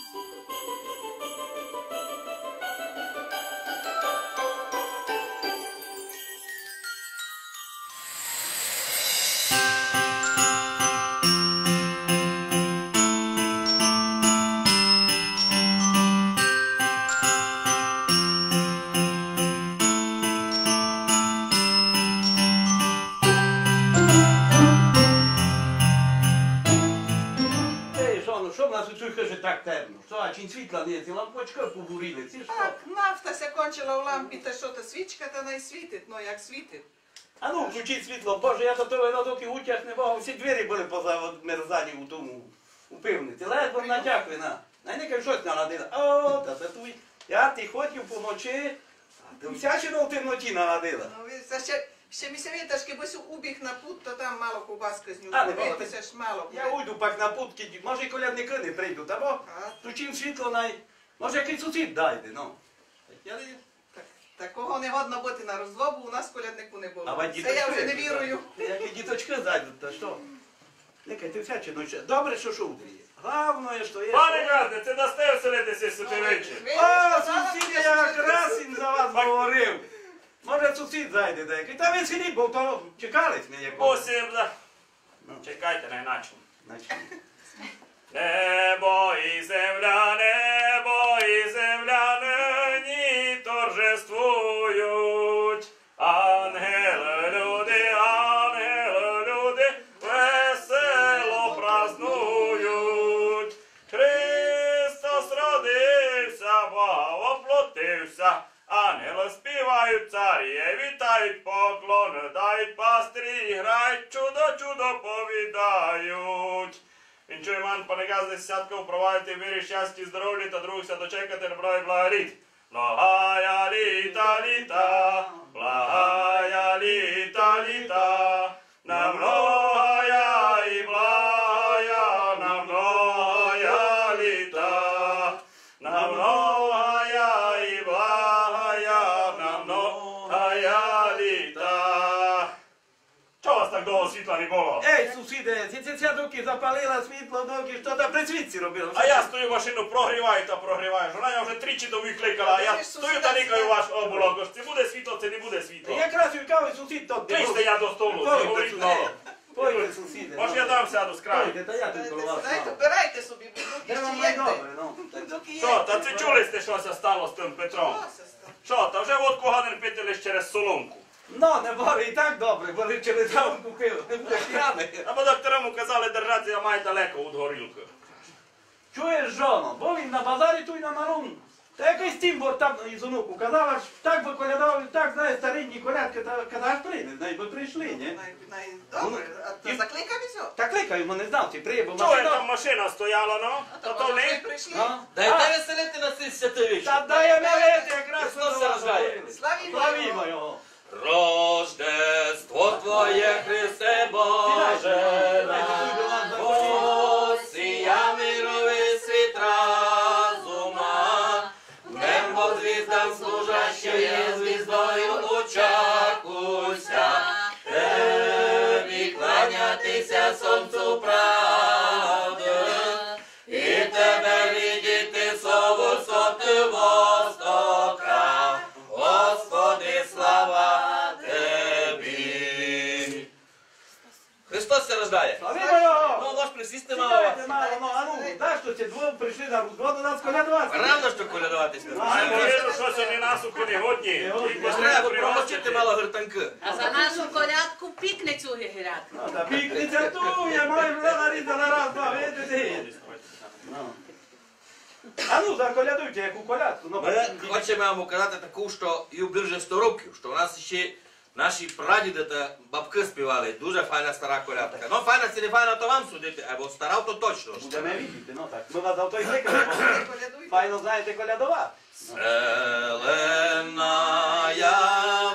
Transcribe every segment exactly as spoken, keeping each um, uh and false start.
Так темно. Що, а чи світла не є? Ці лампочки побуріли, ці що? Так, нафта ся кончила в лампі, та що, та свічка та не світить, ну як світить. А ну, включіть світло, Боже, я до того на доки утяг не мав, всі двері були поза мерзані у тому, у пивниці. Ледве натякли, на. Найникай щось наладила. О, та це туй. Я ти хотів поночі, а ти вся ще в темноті наладила. Ну, ви, ще, ще мі се віташки, бо сю убіг на пут, то там мало ковбаски з нього. А, не Дивитися ж мало. Я уйду пак на путки, може і колядники не прийдуть, або включим світло, най... може якийсь сусід дайде, ну. Я не... Так, такого не годно бути на розлобу, у нас коляднику не було. А ви Це я вже не вірую. Які діточки зайдуть, та що? Никай, ти всяче ночі. Добре, що шудрі є. Главное, що є... Пане Газде, це дасте вселитися сюди вечір? О, сусід, я якраз їм за вас говорив. Може сусід зайде деякий. Та ви сидіть, бо то чекались мене якогось. Посібда. Чекайте, не іначе. Значить. Небо і земля, небо і земля нині торжествують. Ангели, люди, ангели, люди весело празнують. Христос родився, Бога воплотився. Ангели співають, царі вітають, поклони дають, пастирі грають, чудо, чудо повідають. Вінчує ман, пане Газде, десятка впровадити вірі, щасті, здоров'я та другся дочекати, добро і благоліт. Благая літа, літа, благая літа, літа, на многая і благая, на многая літа, на многая і благая, на многая літа. Чого вас так довго світла не було? Ей, сусіде, ці ця доки запалила світло, доки що там при світці робила. А я стою машину, прогріваю та прогріваю. Вона я вже тричі до викликала, а я стою та никаю ваш оболок. Це буде світло, це не буде світло. Якраз юркавий сусід то... Кличте я до столу, це говорить мало. Пойде, сусіде. Може я там сяду з краю. Пойде, та я тут коло вас. Дайте, обирайте собі, бо Де доки вам ще є де. найдобре, ну. Доки є. Що, та це чули сте, що це стало з тим Петром? Що це стало? Що, та вже водку гаден пити лише через соломку. Ну, не бори, і так добре, бо через там купив, не буде п'яний. Або докторам казали держати, я маю далеко від горілки. Чуєш, жоно, бо він на базарі туй на малун. Та якийсь тімбор там із онуку казав, аж так би колядав, так, знає, старинні колядки, та коли аж прийде, знає, би прийшли, ні? Най- най- Добре, а то закликав і все. Та кликаю, мене знав, ці приє, бо Чого там машина... машина стояла, ну? А Та то то вони вже не? прийшли. Ну? Дайте веселити на цей святий вечір. Та дай навіть якраз Христос воно рождає. говорили. Славімо Славімо його. його. Рождество Твоє, Христе Боже, посія мировий світ разума, небо звіздам служащою звіздою очакуйся, Тебі кланятися сонцю правди, і Тебе видіти сову соти востока, Господи, слава Тебі. Христос се рождає. Славімо його. Ну, можеш присісти мало. Сідайте мало, ну, а ну, дай, що ці двоє прийшли на Різдво до нас колядувати. Рано, що колядуватись не А знаю. не вірю, що це не нас у конігодні. Бо треба промовчити мало гертанки. А за нашу колядку пікницю грати. Ну, та пікниця ту, я маю вже нарізала раз, два, видите. Ну. А ну, заколядуйте, яку колядку. Ну, Ми хочемо вам показати таку, що їй більше сто років, що у нас ще наші прадіди та бабки співали. Дуже файна стара колядка. Ну, файна чи не файна, то вам судити, або стара, то точно. будемо видіти, ну так. Ми вас за той кликали, бо Колядуйте. файно знаєте колядувати. Зелена я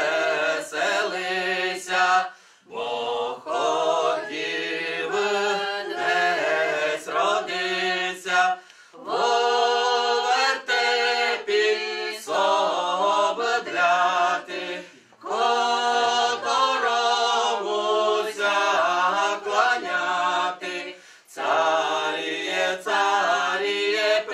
веселися, бо ходів десь родиться, бо вертепі собдляти, которомуся кланяти, царіє, царіє,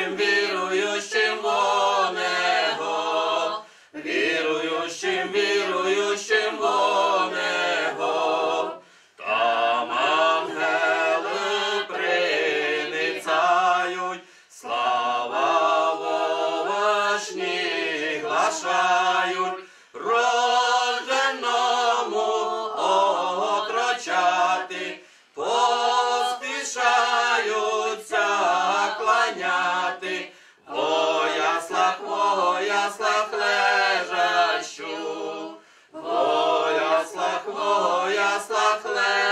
віруючим, віруючим во небо, віруючим, віруючим во небо. Там ангели приницають, слава вовишні глашають, рожденому отрочати, поспішаються кланяти, во яслах, во яслах лежащу, во яслах, во яслах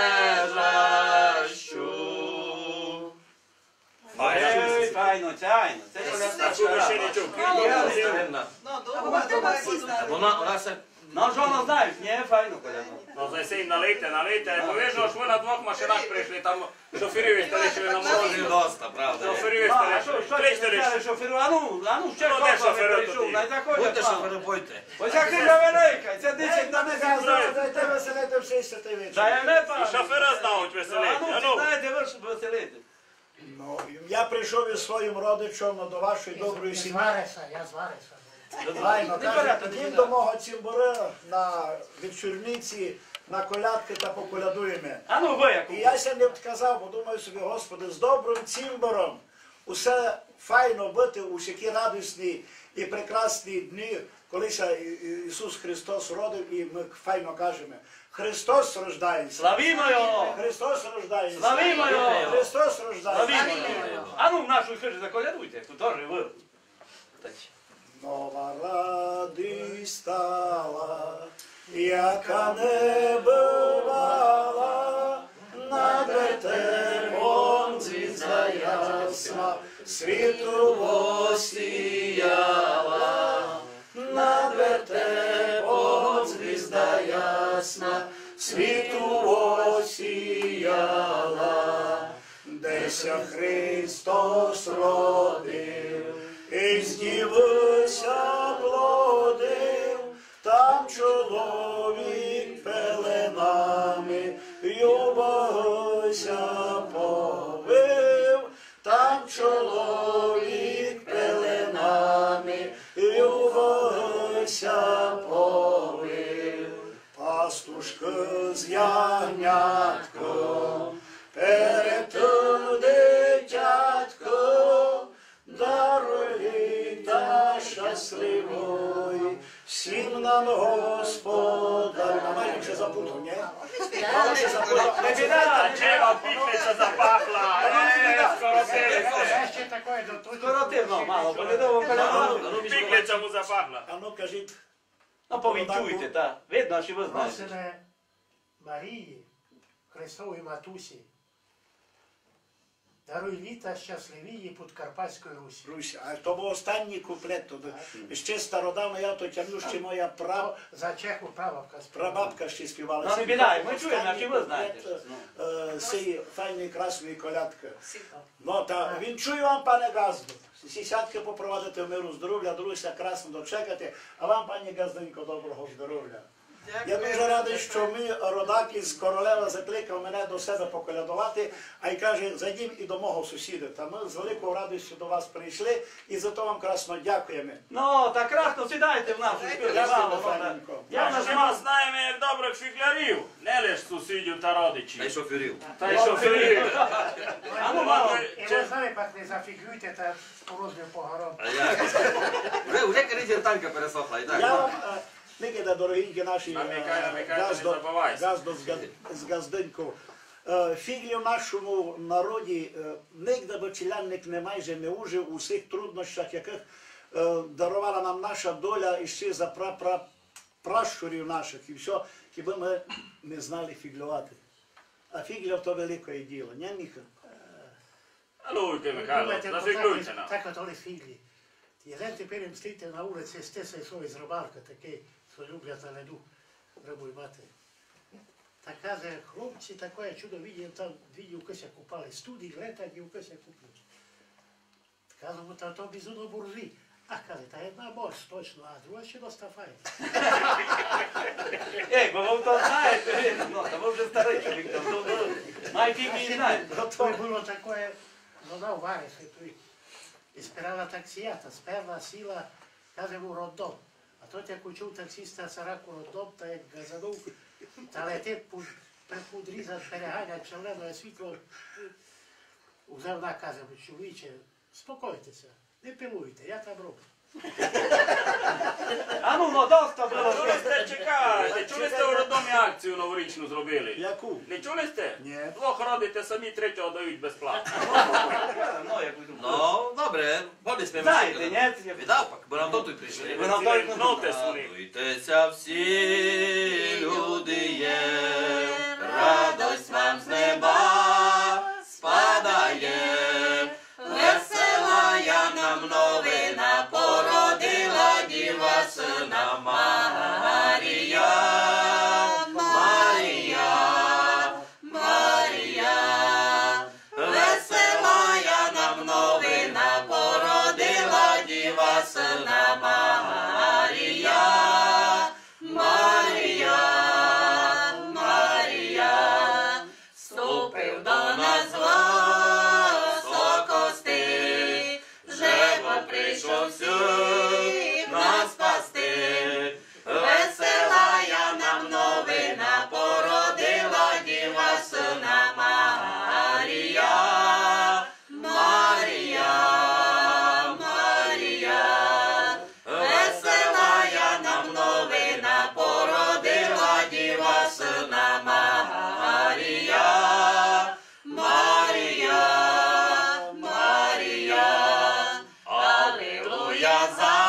лежащу. Ой, файно, цяйно. Це колядка Чули ще стара. не чув. Ну, добре, давай. Вона, вона ще Ну, що вона знаєш, не файно колядка. Ну, за їм налийте, налийте. Повижно, що ви на двох машинах прийшли, там шоферів стали на морозі морозі. доста, правда. Шоферів А, а що, стали. що ти Кличте лише. сказали шоферу? А ну, а ну, ще Ну, де кофе не шофери прийшов, тоді? не заходять Будьте мало. шофери, будьте. Ось як крижа велика, це десять на десять. Дайте веселити всі святий вечір. Даєме, пане? І шофера знають А веселити. ну, А ти ну, знаєте, ви ж веселити. Ну, я прийшов із своїм родичем до вашої доброї Я сім'ї. звариса, я звариса. Файно, Не каже, порядок, підійм не до мого цимбура на вечорниці, на колядки та поколядуємо. А ну, ви як? І я ся не відказав, бо думаю собі, Господи, з добрим цимбуром усе файно бути у всякі радісні і прекрасні дні, коли ся І- І- Ісус Христос родив, і ми файно кажемо, Христос рождається. Славімо його! Христос рождається. Славімо його! Христос рождається. Славімо його! А ну, в нашу хижу заколядуйте, тут теж ви. Нова радість стала, яка не бувала, над вертепом звізда ясна, світу осіяла, над вертепом звізда ясна, світу осіяла, деся Христос родив, і здівися плодив, там чоловік пеленами юбося повив, там чоловік пеленами юбося повив, пастушка з ягнятком перед тим дитятком, даруй та щасливої, всім нам Господа. А мені вже запутав, ні? Не біда, Чева пікниця запахла. Е, скоротилися. Ще таке до тут. скоротивно мало, полідово колядувати. Пікниця му запахла. А ну кажіть, Ну, повінчуйте, так. Видно, що ви знаєте. Просимо Марії, Христової Матусі, даруй літа щасливії Подкарпатської Русі. Руся, а то був останній куплет, то ще стародавно я то тягну, ще моя прав, За Чеху прабабка співала. прабабка ще співала. Ну, не біда, ми чуємо, а чи ви знаєте? Цієї файної, красної колядки. Ну, та він чує вам, пане Газду. Всі сядки попровадити в миру здоров'я, друзі, красно дочекати, а вам, пані Газденько, доброго здоров'я. Я дуже радий, що ми, родаки з Королева, закликав мене до себе поколядувати, а й каже, зайдім і до мого сусіда. Та ми з великою радістю до вас прийшли, і за то вам красно дякуємо. Ну, так красно сідайте в нашу спілку. Дякуємо, файненько. Я Я на ж вас знаємо як добрих фіглярів, не лиш сусідів та Та й родичів. шоферів. Та й шоферів. А ну, мало. І ви знаєте, пак не зафіглюйте та з порожнім погором. А як? Вже, вже кориця танка пересохла, і Я так. вам, е, Никита, дорогенькі наші, Намікай, е, намікай, не Газдо, забувайся. Газдо з Газ- з Газденько. Е, Фіглі в нашому народі е, нігде би челянник не майже не ужив у всіх труднощах, яких е, дарувала нам наша доля іще за пра, пра, пращурів наших і все, хіба ми не знали фіглювати. А фіглів то велике діло, не, Міха? Алуйте, Михайло, зафіглюйте нам. Так от вони фіглі. Jeden тепер їм стоїте на вулиці, стисає свої з рибалка, такий, що люблять на леду рибу й мати. Так каже, хлопці, таке чудо видів, там дві дівкися купали, студії, лета дівкися куплять. Кажемо, та то безумно буржі. А каже, та одна борщ точно, а друга ще достафає. Ей, бо ви то знаєте, ну, та ви вже старий чоловік, то ви май фіглі і знаєте. То було таке, вона вариться, і спирала таксията, сперла сила, каже му роддом. А той як чув таксиста Сараку роддом, та як газанув, та летить препудрізат, переганять червоне світло, взяв на, каже, чоловіче, спокойтеся, не пилуйте, я там роблю. А ну, ну, доста було. Чули сте, чекайте, чули сте у роддомі акцію новорічну зробили? Яку? Не чули сте? Ні. Двох родите самі, третього дають безплатно. Ну, як ви думаєте? No, dobre, poďme Знаєте, ні? Vy naopak, bo nám to tu prišli. Ви нам дають ноти свої. Радуйтеся всі люди є, радость вам з неба спадає. Весела я нам новина, породила діва сина Марія. Марія, Марія, весела я нам новина, породила діва сина Марія. Марія, Марія, ступив до нас високости, живо прийшов всіх нас спасти. Весела я нам новина, породила діва сина Марія. Марія, Марія, весела я нам новина, породила діва сина Марія. Марія, Марія, алілуя,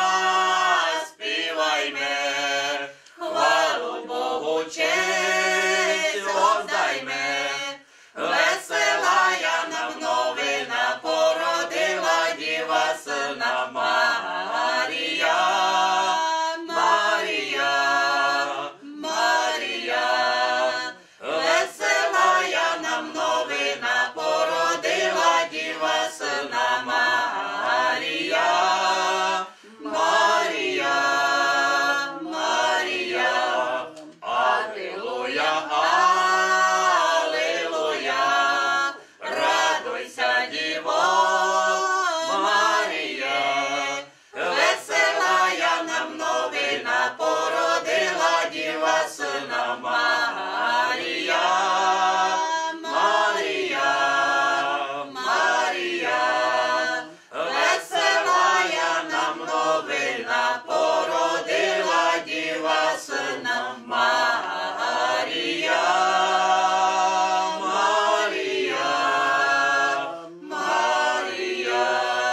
заспівайме, хвалу Богу, честь воздайме. Весела я нам новина, породила діва сина Марія. Марія, Марія, весела я нам новина, породила діва сина Марія. Марія, Марія, алілуя, алілуя, радуйся, діво Марія, весела я нам новина, породила діва сина Марія. Марія, Марія, весела я нам новина, породила діва сина Марія. Марія, Марія.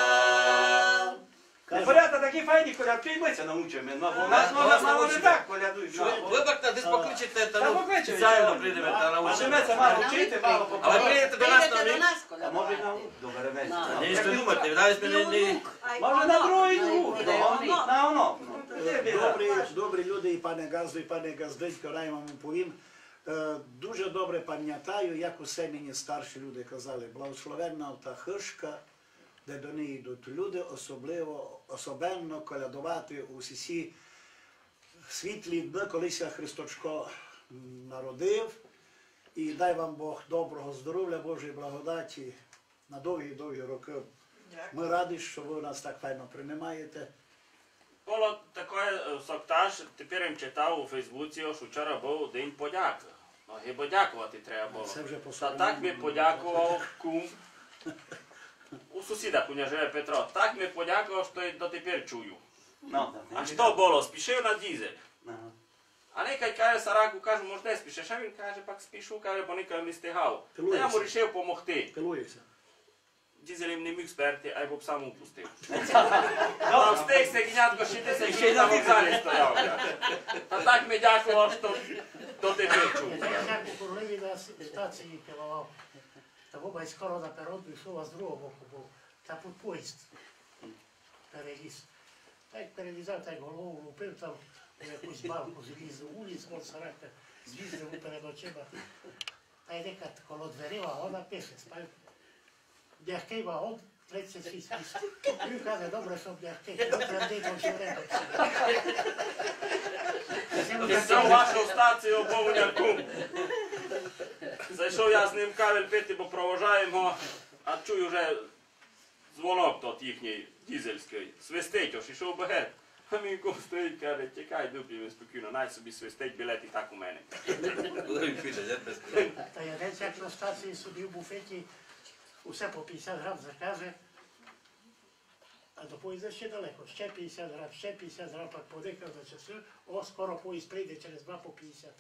Порядка такі файні колядки, і ми це научимо. Ну, бо у нас Ну, мало нас мало не научимо. так колядують. Що, вибачте, десь покличете, та Та ну, покличемо, спеціально що? прийдемо та А научимо. ми це мало вчити, мало А ви попадати. прийдете до нас на Прийдете до рік? нас, А коля. може на добре вечір. Ні, що думати, навіть мене не... Може на другий гру. Ай, воно. На воно. Добрі, добрі люди, і пане Газду, і пане Газденько, рай вам повім. Е, Дуже добре пам'ятаю, як усе мені старші люди казали, благословенна та хишка, де до неї йдуть люди, особливо, особенно колядувати у всі світлі дни, колись Христочко народив. І дай вам Бог доброго здоров'я, Божої благодаті на довгі-довгі роки. Ми раді, що ви нас так файно приймаєте. Було таке соктаж, тепер їм читав у Фейсбуці, що вчора був День подяки. Ну, і подякувати треба було. Це вже по Та так ми подякував кум. У сусіда, куня живе Петро, так ми подякував, що й дотепер чую. А що було? Спішив на дізель. А некай каже Сараку, каже, може де спішиш? А він каже, пак спішу, каже, бо никай не стигав. Та я йому вирішив допомогти. Пилуєшся. Дізель їм не міг сперти, а й боб сам упустив. Там встиг гнятко шістдесят шість на вокзалі стояв. Та так ми дякував, що дотепер чув. Як у королеві на стації пілував, та боба й скоро на перрону йшов, а з другого боку був. Та тут поїзд переліз. Так перелізав, так голову лупив, там у якусь балку зліз у вулиць, от Сарака зліз йому перед очима. Та й дека коло двері вагона пише, спав. М'який вагон, тридцять шість місць. Він каже, добре, щоб м'який, ну твердий, то все время. Це вашу стацію обов'язково кум. Зайшов я з ним кавель пити, бо провожаємо, а чую вже дзвонок тот їхній дізельський, свистить, ось ішов багет. А мій кум стоїть, каже, тікай, дупі, ви спокійно, най собі свистить, білет і так у мене. Та я десь як на стації собі в буфеті усе по п'ятдесят грам закаже, а до поїзда ще далеко, ще п'ятдесят грам, ще п'ятдесят грам, так подихав на часи, о, скоро поїзд прийде через два по п'ятдесят.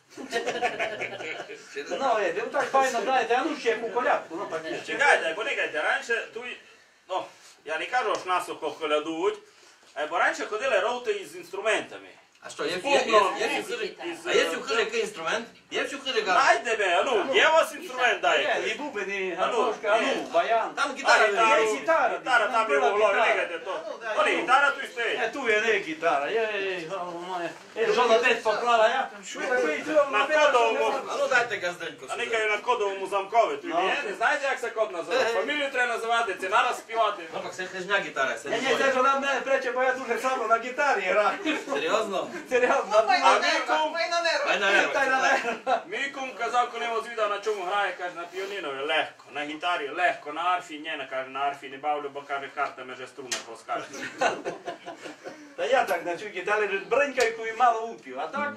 Ну, е, ви так файно знаєте, а ну ще яку колядку, ну так є. Чекайте, почекайте, раніше тут, ну, я не кажу, що нас колядують, бо раніше ходили роути із інструментами. А що, є в Бубном, хижі? із- А є в хижі який інструмент? Є в хижі газ? Найде мене, а ну, є у вас інструмент, Є, дайте. і бубен, і А ну, гармошка, а є. ну, баян. Там А гітара. гітару, є гітара, гітара там там була його голові, гітара. видите, то. Ну, да, Вони, є. гітара тут стоїть. Е, ту є не гітара, є, є, є, жолодець поклала, я такий цього На кодовому, А ну дайте газденьку а не сюди. кажу на кодовому замкові, тут Ну. є, не знаєте, як це код називати? Фамілію треба називати, це нараз співати. Ну, так це хижня гітара, це Ні, не ні, це моє. ж вона мене прече, бо я дуже само на гітарі граю. Серйозно? Серйозно. Май А на мій нервах, кум? май на нервах. Дай на нервах. Та й на мене. Мій кум казав, коли його звідав, на чому грає, каже, на піаніно, легко, на гітарі легко, на арфі, ні, не каже, на арфі не бавлю, бо каже, карта меже струни поскаже. Та я так на цю гітарі бринькайку і мало упів, а так?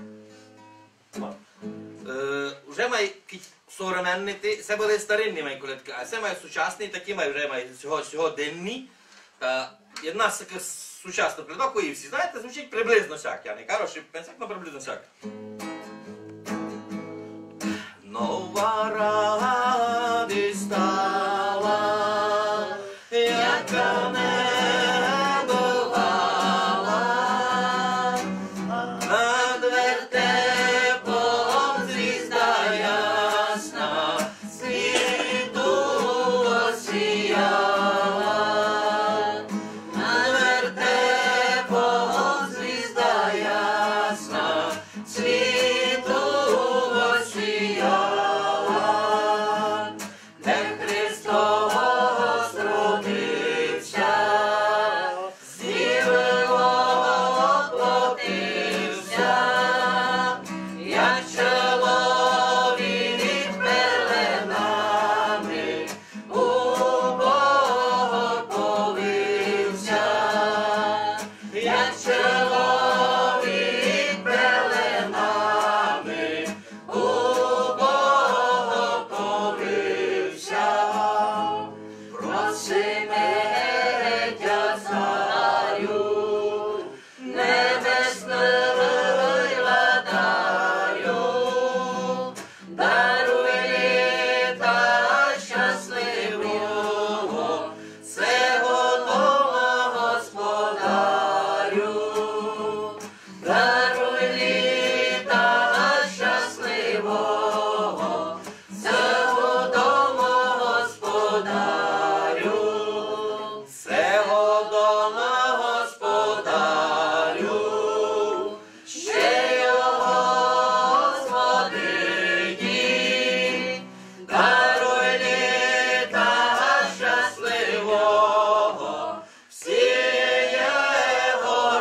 Е, Вже мають современні, це були старинні мої колядки, а це мають сучасні, такі мають вже мають сього- сьогоденні. Е, Jedna z takих сучасних колядок, і всі знаєте, звучить приблизно сяк. Я не кажу, що пенсιακно приблизно сяк. Нова радість стала, яка не бувала, над вертепом звізда ясна, світу осіяла. Над вертепом звізда ясна, світу осіяла, де Христос родився, з Діви воплотився, як чоловік пеленами у Бога повився, як чоловік пеленами у Бога повився. Просиме дя царю, небесного владарю, даруй літа щасливого, цього дома господарю. Даруй літа щасливого, цього дома господарю, цього дома господарю, ще його господині, даруй літа щасливого, всій його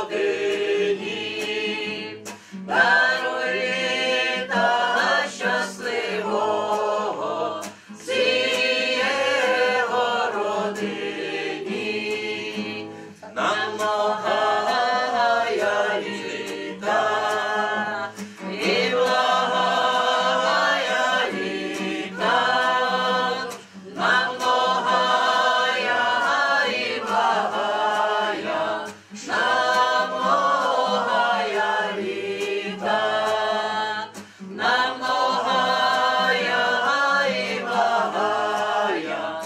родині, даруй літа щасливого, всій його родині, на многая літа, і благая літа, на многая і благая, на многая літа, на многая і благая,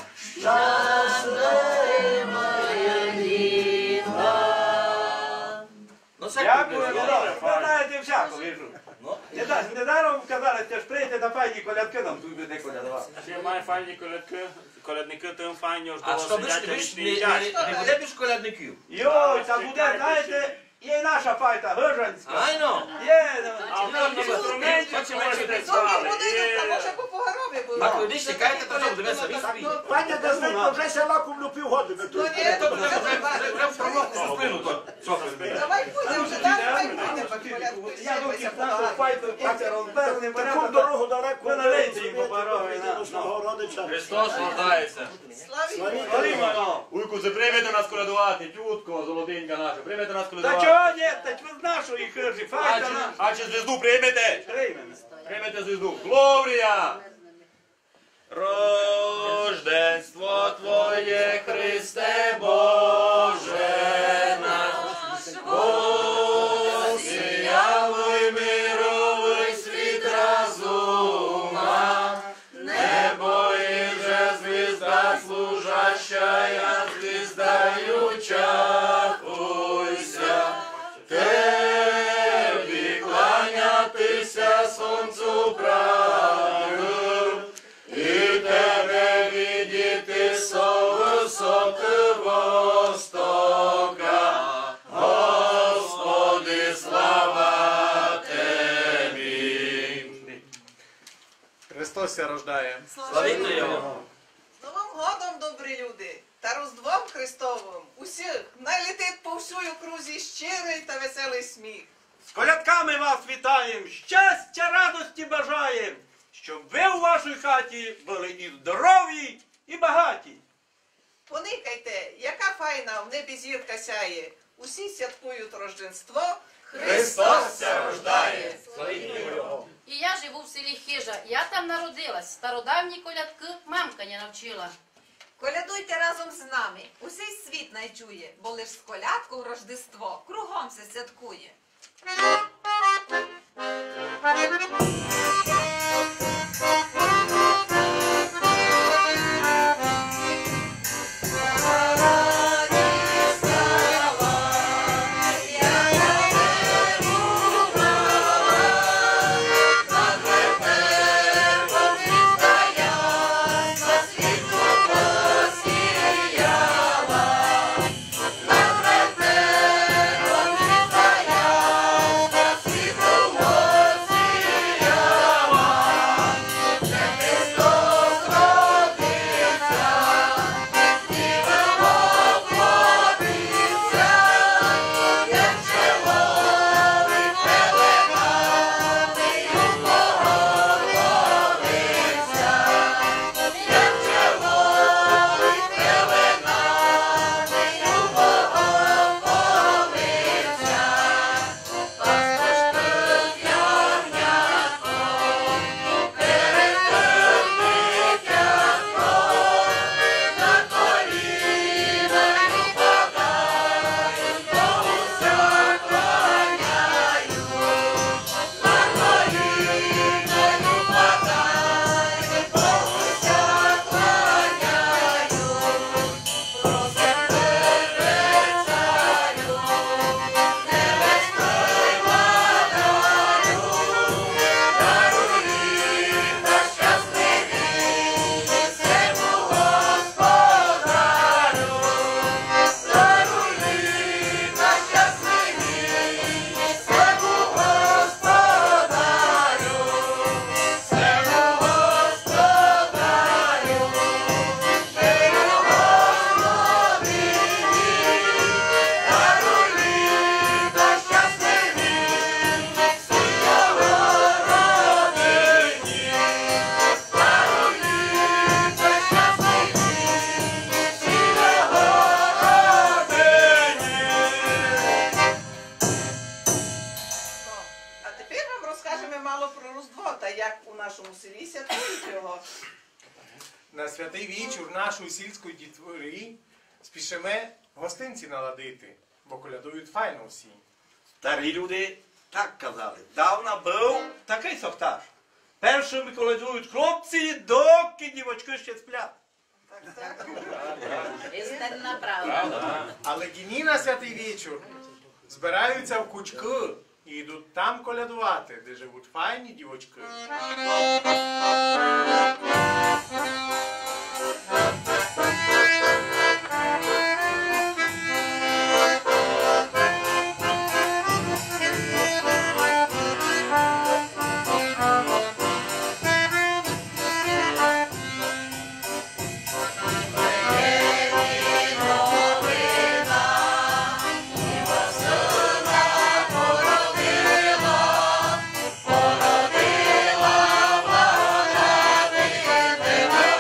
щасливая літа. Ну, це Дякую, приблизно. добре. Ви знаєте всяко, вижу. Ну, Не да- Недаром казали, що ж прийдете на файні колядки, нам тут буде колядувати. Ще має файні колядки, колядники тим файні, аж а до що більше, сидять, більш не не, їдять. не, не буде більш колядників? Йой, та буде, знаєте, є й наша файта, Гижанська. Айно! Є, ну, А в кожному інструменті чи можете Добрі спали? будинок, а може по Погорові було. А куди ж чекаєте, то що буде самі Ну, собі? так, Пані Газденко, вже села куплю півгодини Ну, тут. ні, То вже вже вже вже бачу. вже в промовку сплину то. Що ви? Давай пойдемо, вже так, давай пойдемо, колядку, я ще доки ми нашу файту, як це розберли, Таку дорогу далеко. Ви на лекції по Погорові, на, З Новгорода родичами. Христос рождається. Славі! Славімо, ну. Уйку, приймете нас колядувати, тютко, золотинка наша, приймете нас Та колядувати. чого ні, та ж ви з нашої хижі, А файта чи, наша. а чи звізду приймете? Приймемо. Приймете звізду. Глорія! Рожденство Твоє, Христе Боже наш, осіявий мировий світ разума, небо і вже звізда служащая, звіздаю чахуйся, Тебі кланятися сонцю правду, і Тебе видіти со високи востока, Господи, слава Тебі. Христос ся рождає. Славімо Його. З Новим годом, добрі люди, та Різдвом Христовим усіх найлетить по всю окрузі щирий та веселий сміх. З колядками вас вітаємо, щастя, радості бажаємо, щоб ви у вашій хаті були і здорові, і багаті. Поникайте, яка файна в небі зірка сяє. Усі святкують Рождество. Христос ся рождає. І я живу в селі Хижа. Я там народилась. Стародавні колядки мамка не навчила. Колядуйте разом з нами. Усей світ найчує, бо лиш з колядкою Рождество кругом се святкує. На святий вічір нашої сільської дітворі спішиме гостинці наладити, бо колядують файно всі. Старі люди так казали. Давно був такий соктаж. Першими колядують хлопці, доки дівочки ще сплять. Істинна правда. Але гіні на святий вічір збираються в кучки і йдуть там колядувати, де живуть файні дівочки. Породила вона дитину.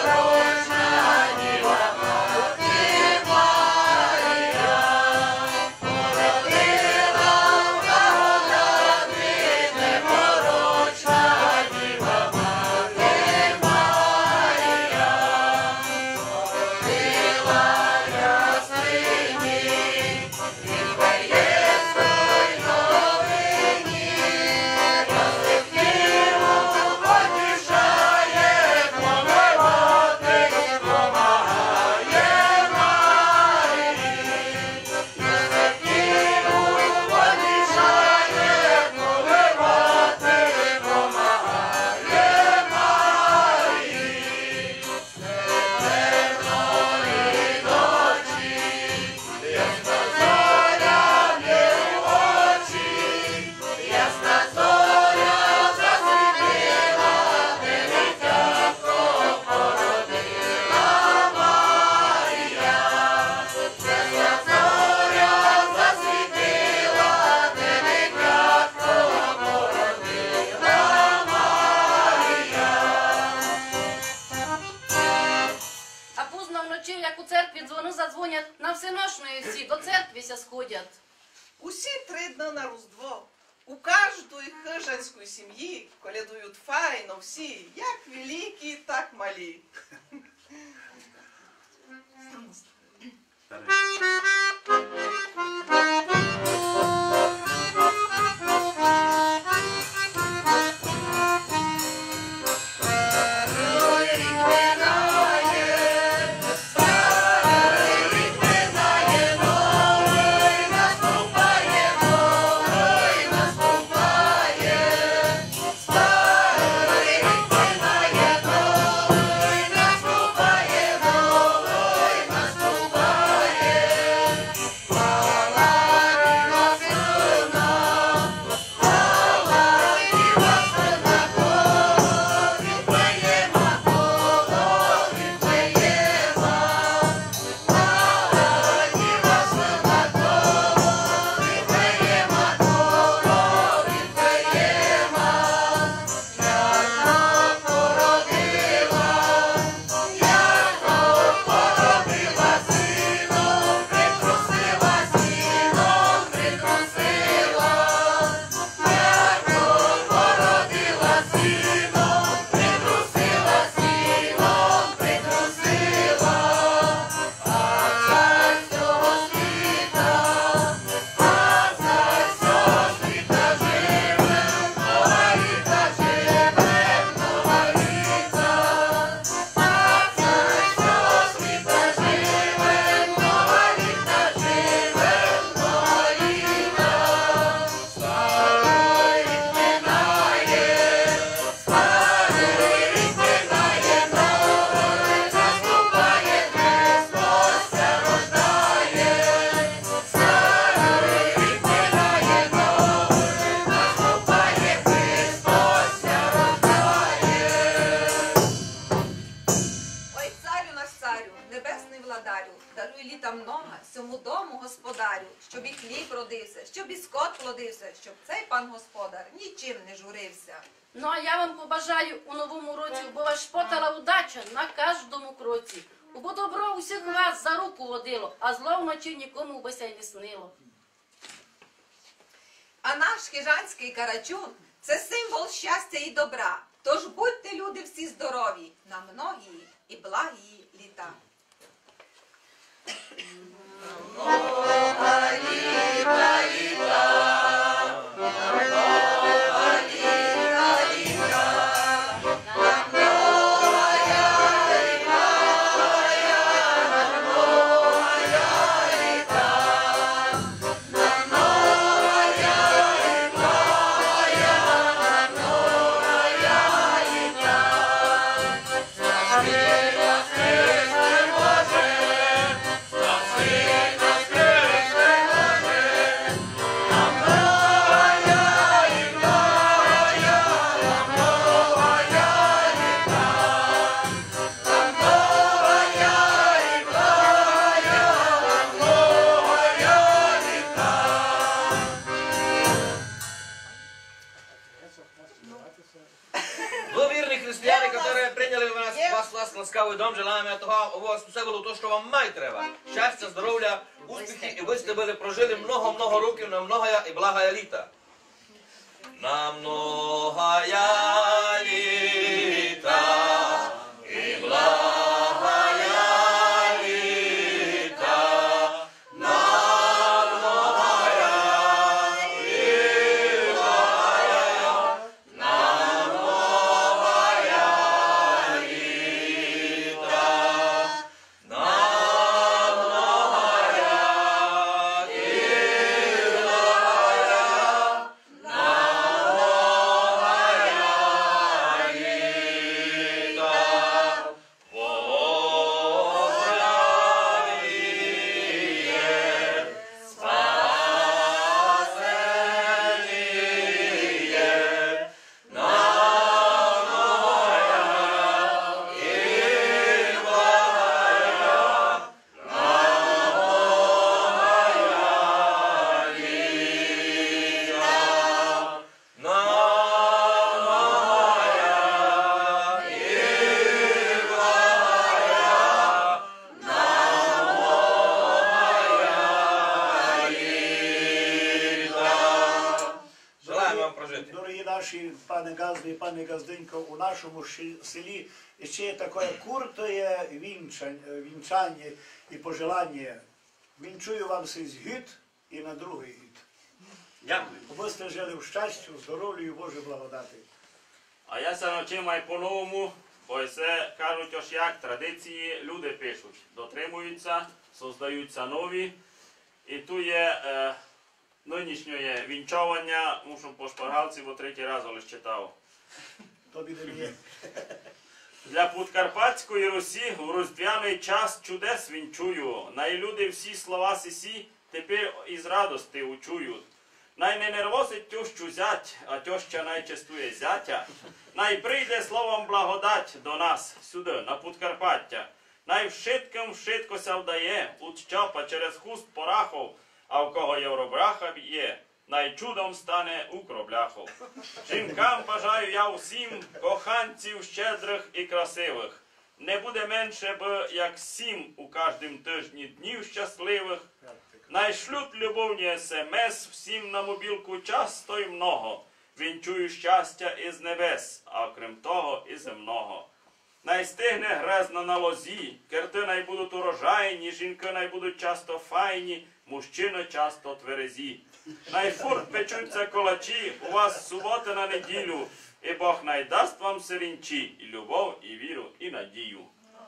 ночі, як у церкві дзвони задзвонять, на всеношної всі до церкви ся сходять. Усі три дні на Різдво. У кожної хижанської сім'ї колядують файно всі, як великі, так малі. щоб і хліб родився, щоб і скот плодився, щоб цей пан господар нічим не журився. Ну а я вам побажаю у новому році, бо вас шпотала удача на кожному кроці. Бо добро усіх вас за руку водило, а зло вночі нікому бися й не снило. А наш хижанський карачун – це символ щастя і добра. Тож будьте, люди, всі здорові на многі і благі літа. Вы, верные христиане, которые приняли вас, вас, вас ласкавый дом, желаем этого, у вас все было то, что вам май треба. Щастя, здоров'я, успіхи, і ви були прожили много-много років на многая і благая літа. На многая літа і благая літа, на многая і благая, на многая літа, на многая і благая, на многая наші, пане Газди і пане Газденько, у нашому ші- селі ще є таке куртоє вінчання, вінчання і пожелання. Вінчую вам сей згід і на другий гід. Дякую. Ви сте жили в щастю, здоров'ю і Божій благодати. А я се навчив ай по-новому, бо се кажуть, ось як традиції люди пишуть. Дотримуються, создаються нові. І тут є е, нинішнє вінчування, мушу по шпаргалці, бо третій раз лише читав. Тобі не є. Для Подкарпатської Русі в різдвяний час чудес вінчую. Най люди всі слова сісі тепер із радости учують. Най не нервосить тющу зять, а теща найчастує зятя. Най прийде словом благодать до нас сюди, на Подкарпаття. Най вшитком вшитко ся вдає, от чапа через хуст порахов, а в кого євробраха є, най чудом стане укробляхов. Жінкам бажаю я усім коханців щедрих і красивих. Не буде менше б, як сім у кожнім тижні днів щасливих. Найшлють любовні смс всім на мобілку часто й много. Вінчую щастя із небес, а окрім того і земного. Най стигне грезна на лозі, керти най будуть урожайні, жінки най будуть часто файні, мужчини часто тверезі. Най фурт печуться колачі, у вас субота на неділю, і Бог най дасть вам сирінчі, і любов, і віру, і надію.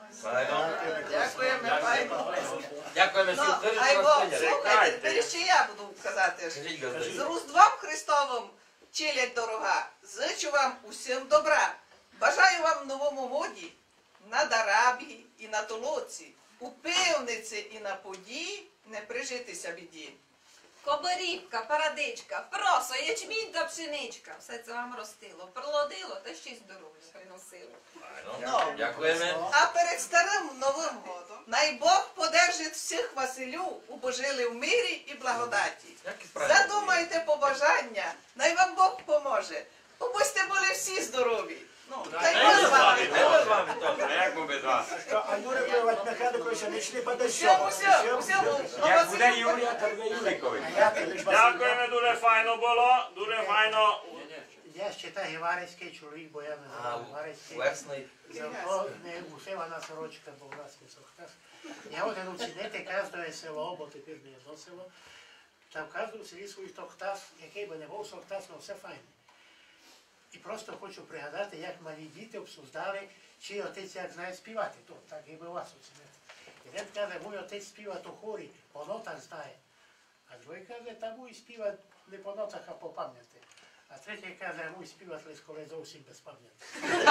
Дякуємо, файно. Дякуємо Ну, всім. ай Бог, Чекайте. слухайте, тепер ще я буду казати. Скажіть, Газденько. З Різдвом Христовим, челядь дорога, зичу вам усім добра. Бажаю вам в новому годі, на дарабі і на толоці, у пивниці і на поді не прижитися біді. Кобирівка, парадичка, просо, ячмінь та пшеничка. Все це вам ростило, пролодило та ще й здоров'я приносило. Ну. Дякуємо. А перед старим новим годом най Бог подержить всіх Василю, убожили в мирі і благодаті. Які справи? Задумайте побажання, най вам Бог поможе. Побудьте були всі здорові. Ну, та й ми з вами. Ми з вами теж. А як ми без вас? Що, а Юрій Пливать Михайлович, не йшли по Всьому, всьому, всьому. Як буде Юрія, то буде Юрікович. Дякуємо, дуже файно було, дуже файно. Я ще та геварський чоловік, бо я не А, знаю у- геварський. Лесний. Зато не усивана сорочка, бо в нас не сохташ. Я один оцінити кожне село, бо тепер не одно село. Та в кожному селі свій сохташ, який би не був сохташ, але все файне. І просто хочу пригадати, як малі діти обсуждали, чи отець як знає співати. То, так і би вас оцінити. Один каже, мій отець співає у хорі, по нотах знає. А другий каже, та мій співає не по нотах, а по пам'яті. А третій каже, мій співає лише коли зовсім без пам'яті.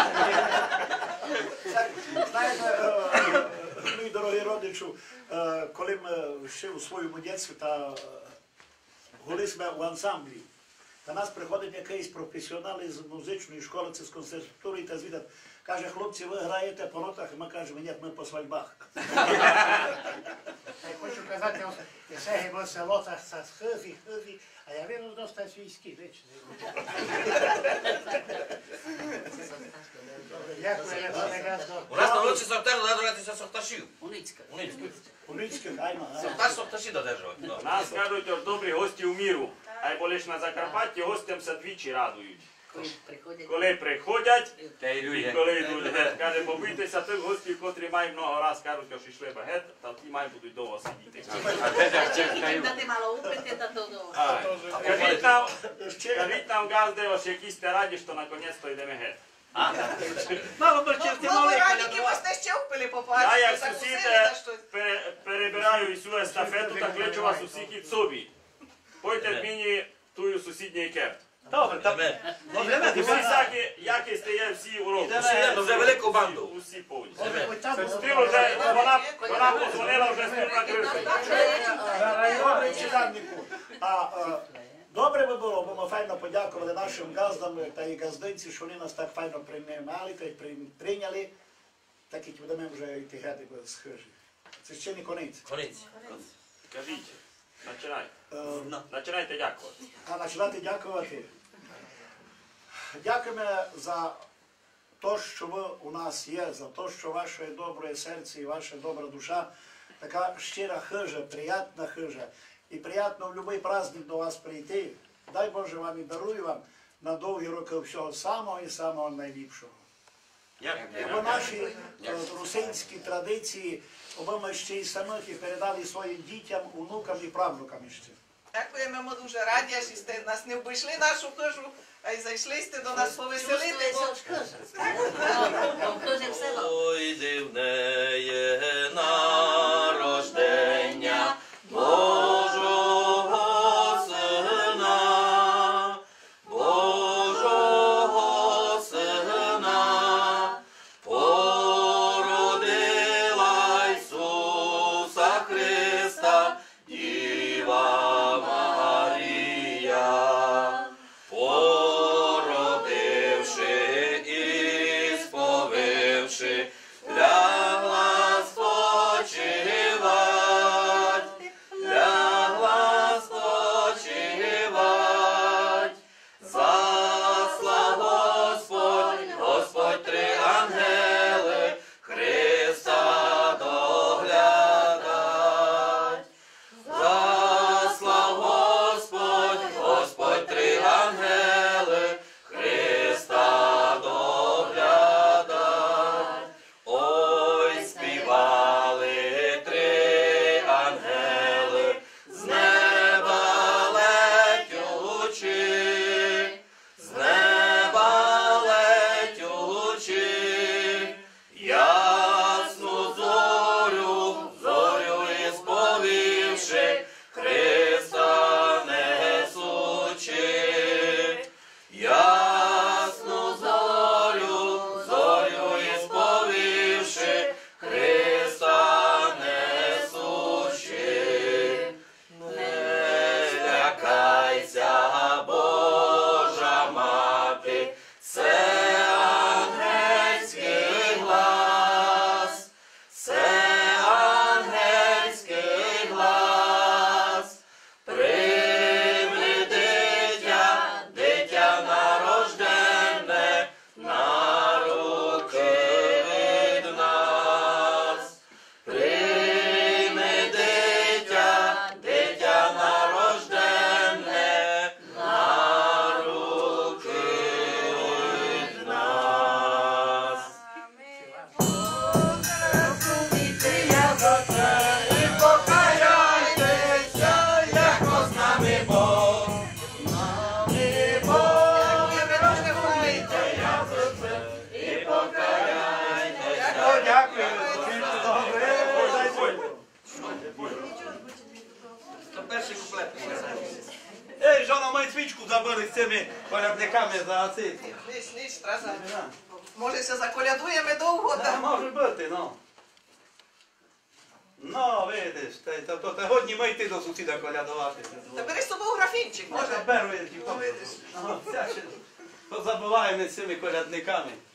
Знаєте, е, мій дорогий родичу, е, коли ми ще у своєму дитинстві та гули ми в ансамблі, та нас приходить якийсь професіонал із музичної школи, це з консерваторії, та звідти каже, хлопці, ви граєте по нотах, і ми кажемо, ні, ми по свадьбах. Я хочу казати, я все по селотах са схизі, хизі, а я вірю, доста свійські речі. Дякую, пане Газдо. У нас на вулиці Сохтар додержуватися сохташів. Уницька. Уницьку. Поліцьких, айно. Сохтар сохташі додержувати. Ну. Нас кажуть, ось добрі гості у міру. А й бо лиш на Закарпатті гостям се двічі радують. Коли приходять. Коли приходять, Та й і люди. коли йдуть геть. Каже, побійтеся тих гостів, котрі мають много раз, кажуть, що йшли би геть, та ті мають будуть довго сидіти. А де так чекають? Та ти мало упити, та то до. А, Кажіть нам, Ще кажіть нам, газди, ось якісь те раді, що наконець-то йдемо геть. Мало би Ну, черти ну, ви мали раді колядувати. кимось не ще впили Я побачити, як закусили сусіде на щось. пере- перебираю всю естафету, та кличу вас усіх від собі. Пойте мені тую сусідній кепт. Добре, та Ми. добре, Всі ми всякі, які стає всі уроки. Йдемо. Вже велику банду. Усі, усі повністю. Ось там було. Стив вже, вона, вона позвонила вже стив на кришку. Добре, читальнику. А е, добре би було, бо ми файно подякували нашим газдам та і газдинці, що вони нас так файно приймали та й прийм- прийняли, так як будемо вже йти гети без хижі. Це ще не конець. Конець. Кажіть, починайте. Е, Починайте дякувати. А починати дякувати. Дякуємо за те, що ви у нас є, за те, що ваше добре серце і ваша добра душа, така щира хижа, приятна хижа. І приємно в будь-який праздник до вас прийти. Дай Боже вам і дарую вам на довгі роки всього самого і самого найліпшого. Дякую. Бо наші е, русинські традиції, аби ми ще й самих і передали своїм дітям, онукам і правнукам ще. Дякуємо, ми дуже раді, що сте нас не обійшли нашу хижу, а й зайшли сте до нас повеселити. Ой, дивне є народження Божого Сина, Божого Сина, породила Ісуса Христа, Діва Марія, породивши і сповивши, лягла спочивать, лягла спочивать. Заслав Господь, Господь три ангели, Христа доглядать. Заслав Господь, Господь три ангели, Христа доглядать. Ой, співали три ангели, з неба летючи, з неба летючи, ясну зорю, зорю ісповівши, Христа несучи. Ясну зорю, зорю ісповівши, Христа несучи. Не лякайся, Божа мати, це ангельський глас, це ангельський глас. Прийми дитя, дитя нарожденне, на руки від нас. Прийми дитя, дитя нарожденне, на руки від нас. І покаяйтеся, як з нами Бог. З нами Бог. І покаяйтеся. Дякую. То перший куплет. Ей, жона, ми свічку забили з цими колядниками за цим. Ніч, ніч, траза. Може, се заколядуємо довго, Та там. може бути, ну. Ну, видиш, та, та, то, та годні ми йти до сусіда колядувати. Та бери з собою графінчик, Може, може. перший, Ну, видиш. позабуваємо з цими колядниками.